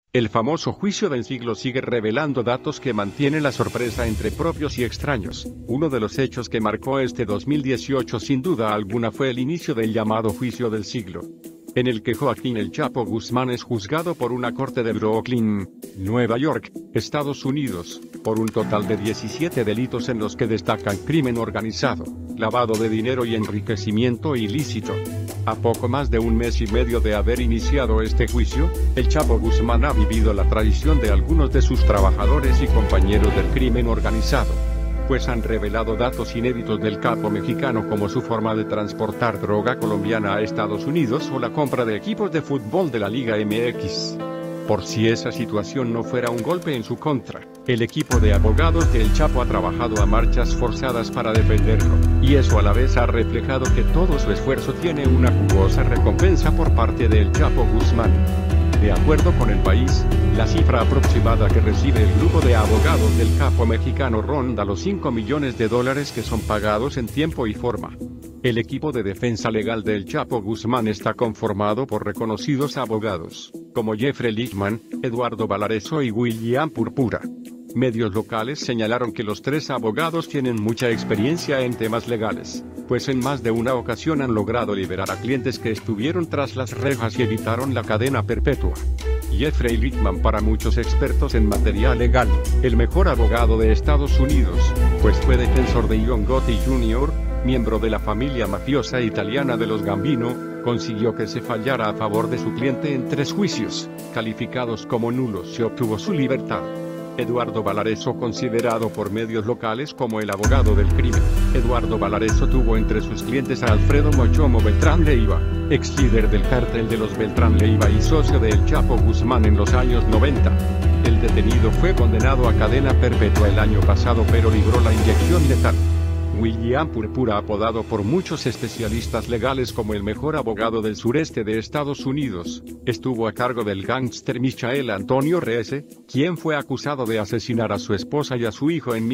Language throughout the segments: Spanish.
El famoso juicio del siglo sigue revelando datos que mantienen la sorpresa entre propios y extraños. Uno de los hechos que marcó este 2018 sin duda alguna fue el inicio del llamado juicio del siglo, en el que Joaquín El Chapo Guzmán es juzgado por una corte de Brooklyn, Nueva York, Estados Unidos, por un total de 17 delitos en los que destacan crimen organizado, lavado de dinero y enriquecimiento ilícito. A poco más de un mes y medio de haber iniciado este juicio, El Chapo Guzmán ha vivido la traición de algunos de sus trabajadores y compañeros del crimen organizado, pues han revelado datos inéditos del capo mexicano como su forma de transportar droga colombiana a Estados Unidos o la compra de equipos de fútbol de la Liga MX. Por si esa situación no fuera un golpe en su contra, el equipo de abogados de El Chapo ha trabajado a marchas forzadas para defenderlo, y eso a la vez ha reflejado que todo su esfuerzo tiene una jugosa recompensa por parte de El Chapo Guzmán. De acuerdo con El País, la cifra aproximada que recibe el grupo de abogados del capo mexicano ronda los $5 millones que son pagados en tiempo y forma. El equipo de defensa legal de El Chapo Guzmán está conformado por reconocidos abogados, como Jeffrey Lichtman, Eduardo Valareso y William Purpura. Medios locales señalaron que los tres abogados tienen mucha experiencia en temas legales, pues en más de una ocasión han logrado liberar a clientes que estuvieron tras las rejas y evitaron la cadena perpetua. Jeffrey Lichtman, para muchos expertos en materia legal, el mejor abogado de Estados Unidos, pues fue defensor de John Gotti Jr., miembro de la familia mafiosa italiana de los Gambino, consiguió que se fallara a favor de su cliente en 3 juicios, calificados como nulos, y obtuvo su libertad. Eduardo Valareso, considerado por medios locales como el abogado del crimen. Eduardo Valareso tuvo entre sus clientes a Alfredo Mochomo Beltrán Leiva, ex líder del cártel de los Beltrán Leiva y socio de El Chapo Guzmán en los años 90. El detenido fue condenado a cadena perpetua el año pasado, pero libró la inyección letal. William Purpura, apodado por muchos especialistas legales como el mejor abogado del sureste de Estados Unidos, estuvo a cargo del gángster Michael Antonio Reyes, quien fue acusado de asesinar a su esposa y a su hijo en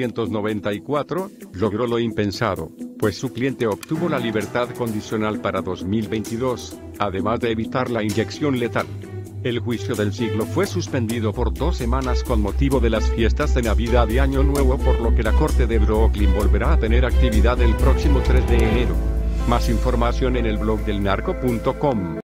1994, logró lo impensado, pues su cliente obtuvo la libertad condicional para 2022, además de evitar la inyección letal. El juicio del siglo fue suspendido por 2 semanas con motivo de las fiestas de Navidad y Año Nuevo, por lo que la corte de Brooklyn volverá a tener actividad el próximo 3 de enero. Más información en el blog del narco.com.